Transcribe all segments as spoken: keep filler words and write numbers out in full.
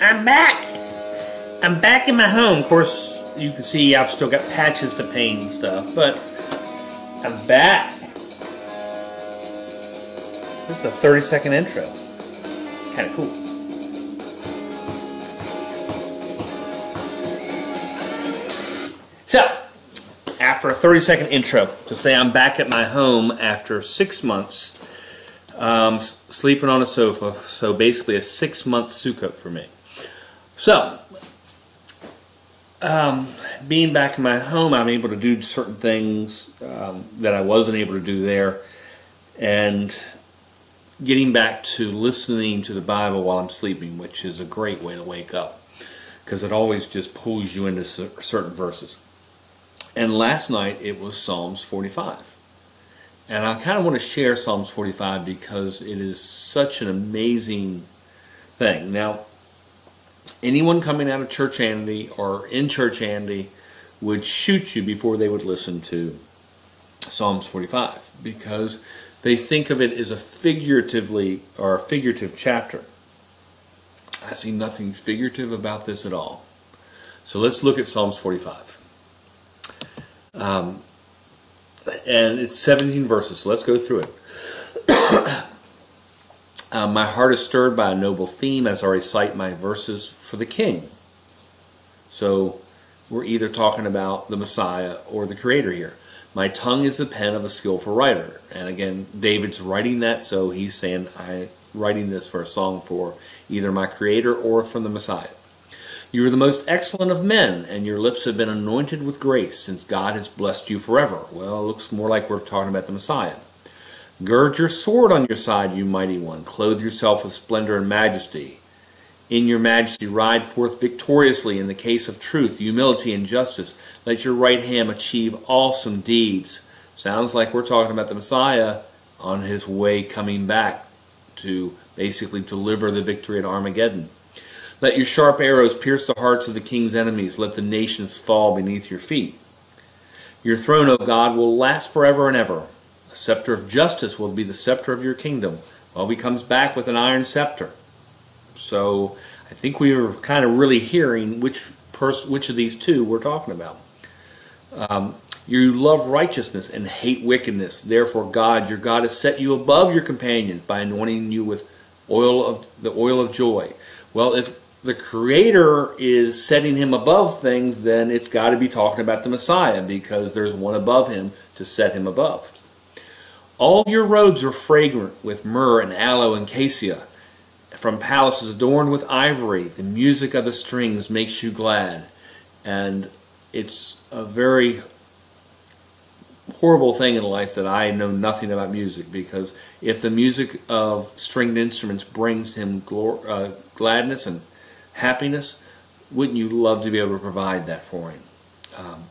I'm back! I'm back in my home. Of course, you can see I've still got patches to paint and stuff, but I'm back. This is a thirty second intro. Kind of cool. So, after a thirty second intro, to say I'm back at my home after six months um, sleeping on a sofa, so basically a six month Sukkot for me. So, um, being back in my home, I'm able to do certain things um, that I wasn't able to do there, and getting back to listening to the Bible while I'm sleeping, which is a great way to wake up, because it always just pulls you into certain verses. And last night it was Psalms forty-five. And I kind of want to share Psalms forty-five because it is such an amazing thing. Now, anyone coming out of Churchanity or in Churchanity would shoot you before they would listen to Psalms forty-five, because they think of it as a figuratively or a figurative chapter. I see nothing figurative about this at all. So let's look at Psalms forty-five. Um, and it's seventeen verses, so let's go through it. uh, my heart is stirred by a noble theme as I recite my verses for the King. So we're either talking about the Messiah or the Creator here. My tongue is the pen of a skillful writer. And again, David's writing that, so he's saying, I'm writing this for a song for either my Creator or from the Messiah. You are the most excellent of men, and your lips have been anointed with grace, since God has blessed you forever. Well, it looks more like we're talking about the Messiah. Gird your sword on your side, you mighty one. Clothe yourself with splendor and majesty. In your majesty ride forth victoriously in the case of truth, humility, and justice. Let your right hand achieve awesome deeds. Sounds like we're talking about the Messiah on his way coming back to basically deliver the victory at Armageddon. Let your sharp arrows pierce the hearts of the king's enemies. Let the nations fall beneath your feet. Your throne, O God, will last forever and ever. A scepter of justice will be the scepter of your kingdom. Well, he comes back with an iron scepter. So I think we were kind of really hearing which pers which of these two we're talking about. Um, you love righteousness and hate wickedness. Therefore, God, your God, has set you above your companions by anointing you with oil of the oil of joy. Well, if the Creator is setting him above things, then it's got to be talking about the Messiah, because there's one above him to set him above. All your roads are fragrant with myrrh and aloe and cassia. From palaces adorned with ivory, the music of the strings makes you glad. And it's a very horrible thing in life that I know nothing about music, because if the music of stringed instruments brings him glor uh, gladness and happiness, wouldn't you love to be able to provide that for him? Um,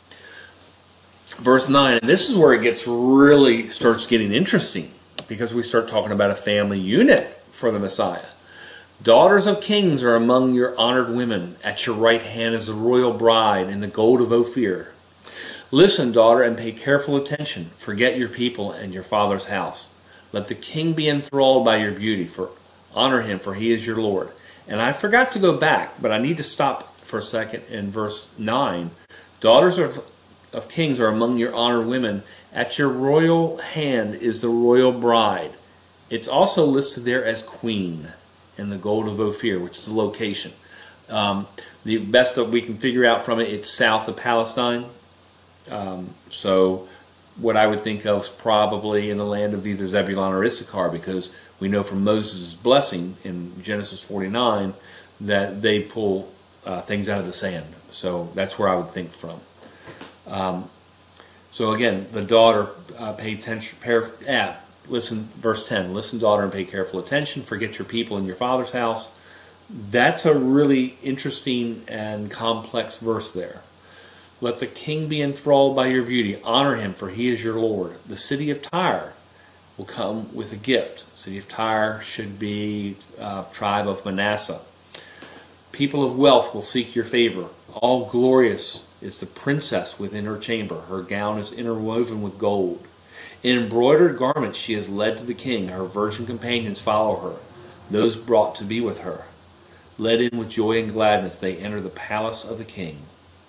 verse nine, and this is where it gets really starts getting interesting, because we start talking about a family unit for the Messiah. Daughters of kings are among your honored women. At your right hand is the royal bride in the gold of Ophir. Listen, daughter, and pay careful attention. Forget your people and your father's house. Let the king be enthralled by your beauty, for honor him, for he is your Lord. And I forgot to go back, but I need to stop for a second in verse nine. Daughters of, of kings are among your honored women. At your royal hand is the royal bride. It's also listed there as queen in the gold of Ophir, which is the location. Um, the best that we can figure out from it, it's south of Palestine. Um, so what I would think of is probably in the land of either Zebulun or Issachar, because we know from Moses' blessing in Genesis forty-nine that they pull uh, things out of the sand. So that's where I would think from. Um, so again, the daughter, uh, pay attention, pair, yeah, listen, verse ten, listen, daughter, and pay careful attention. Forget your people in your father's house. That's a really interesting and complex verse there. Let the king be enthralled by your beauty. Honor him, for he is your Lord. The city of Tyre will come with a gift. The city of Tyre should be uh, tribe of Manasseh. People of wealth will seek your favor. All glorious is the princess within her chamber. Her gown is interwoven with gold. In embroidered garments she is led to the king. Her virgin companions follow her, those brought to be with her. Led in with joy and gladness, they enter the palace of the king.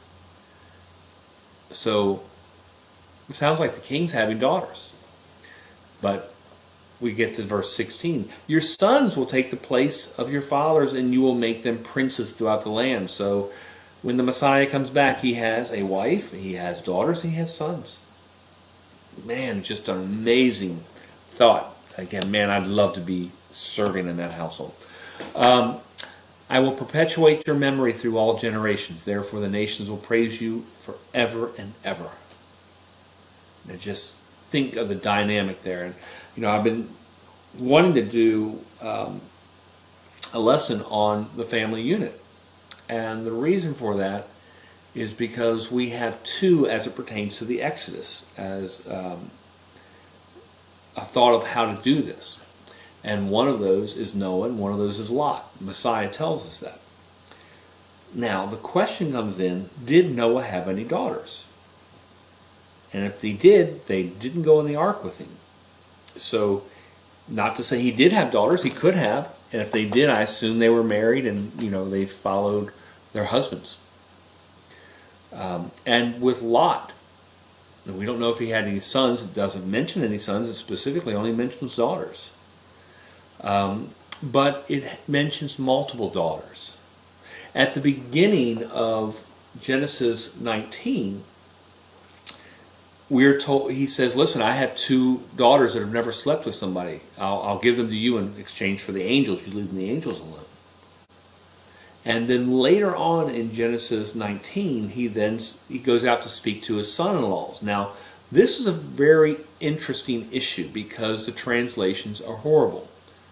So, it sounds like the king's having daughters. But we get to verse sixteen. Your sons will take the place of your fathers, and you will make them princes throughout the land. So, when the Messiah comes back, he has a wife, he has daughters, he has sons. Man, just an amazing thought. Again, man, I'd love to be serving in that household. Um, I will perpetuate your memory through all generations. Therefore, the nations will praise you forever and ever. And just think of the dynamic there. And you know, I've been wanting to do um, a lesson on the family unit, and the reason for that is because we have two as it pertains to the Exodus, as um, a thought of how to do this. And one of those is Noah, and one of those is Lot. Messiah tells us that. Now, the question comes in, did Noah have any daughters? And if he did, they didn't go in the ark with him. So, not to say he did have daughters, he could have. And if they did, I assume they were married and, you know, they followed their husbands. Um, and with Lot, we don't know if he had any sons. It doesn't mention any sons. It specifically only mentions daughters. Um, but it mentions multiple daughters. At the beginning of Genesis nineteen, we're told, he says, listen, I have two daughters that have never slept with somebody. I'll, I'll give them to you in exchange for the angels. You leave the angels alone. And then later on in Genesis nineteen, he then he goes out to speak to his son-in-laws. Now, this is a very interesting issue because the translations are horrible.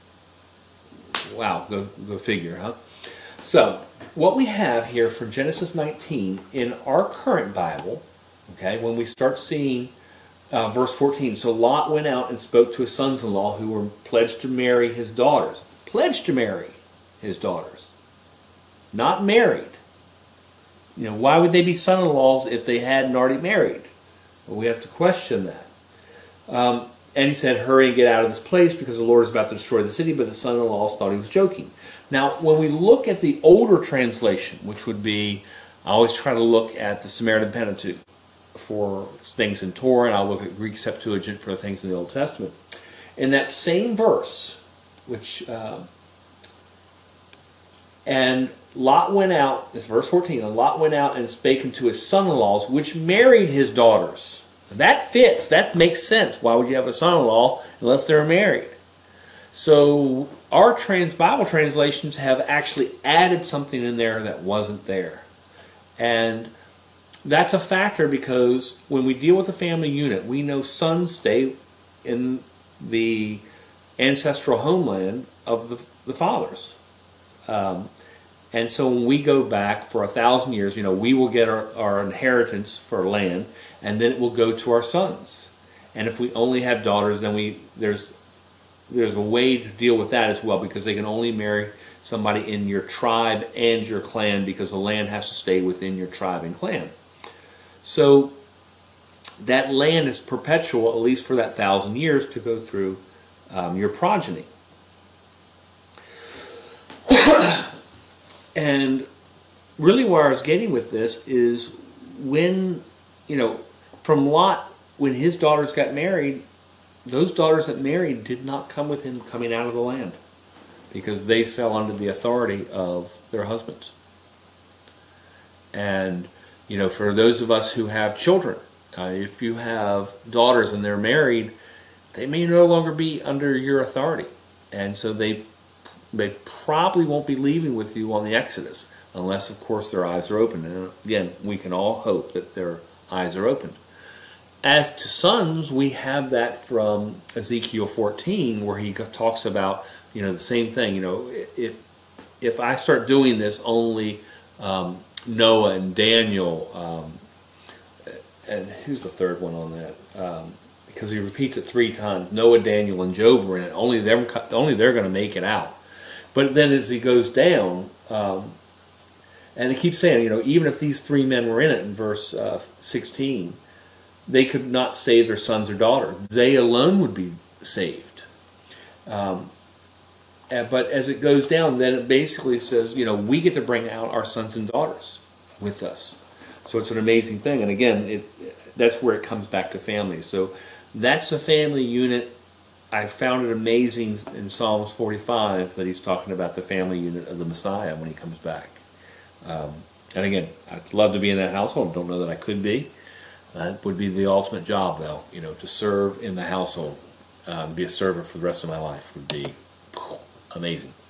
Wow, go, go figure, huh? So, what we have here for Genesis nineteen in our current Bible, okay, when we start seeing uh, verse fourteen, so Lot went out and spoke to his sons-in-law who were pledged to marry his daughters. Pledged to marry his daughters. Not married. You know, why would they be son-in-laws if they hadn't already married? Well, we have to question that. Um, and he said, hurry and get out of this place because the Lord is about to destroy the city, but the son-in-laws thought he was joking. Now, when we look at the older translation, which would be, I always try to look at the Samaritan Pentateuch for things in Torah, and I'll look at Greek Septuagint for things in the Old Testament. In that same verse, which, uh, and Lot went out, this verse fourteen, and Lot went out and spake unto his son-in-laws, which married his daughters. That fits, that makes sense. Why would you have a son-in-law unless they're married? So our trans Bible translations have actually added something in there that wasn't there. And that's a factor because when we deal with a family unit, we know sons stay in the ancestral homeland of the, the fathers. Um, and so when we go back for a thousand years, you know, we will get our, our inheritance for land, and then it will go to our sons. And if we only have daughters, then we there's there's a way to deal with that as well, because they can only marry somebody in your tribe and your clan, because the land has to stay within your tribe and clan. So that land is perpetual, at least for that thousand years, to go through um, your progeny. And really where I was getting with this is when, you know, from Lot, when his daughters got married, those daughters that married did not come with him coming out of the land, because they fell under the authority of their husbands. And, you know, for those of us who have children, uh, if you have daughters and they're married, they may no longer be under your authority. And so they, they probably won't be leaving with you on the Exodus, unless, of course, their eyes are open. And again, we can all hope that their eyes are opened. As to sons, we have that from Ezekiel fourteen, where he talks about, you know, the same thing. You know, if if I start doing this, only um, Noah and Daniel, um, and who's the third one on that? Um, because he repeats it three times. Noah, Daniel, and Job were in it. Only them, only they're going to make it out. But then as he goes down, um, and he keeps saying, you know, even if these three men were in it in verse uh, sixteen. They could not save their sons or daughters. They alone would be saved. Um, Uh, but as it goes down, then it basically says, you know, we get to bring out our sons and daughters with us. So it's an amazing thing. And again, it that's where it comes back to family. So that's a family unit. I found it amazing in Psalms forty-five that he's talking about the family unit of the Messiah when he comes back. Um, and again, I'd love to be in that household. Don't know that I could be. That would be the ultimate job, though. You know, to serve in the household, um, be a servant for the rest of my life would be amazing.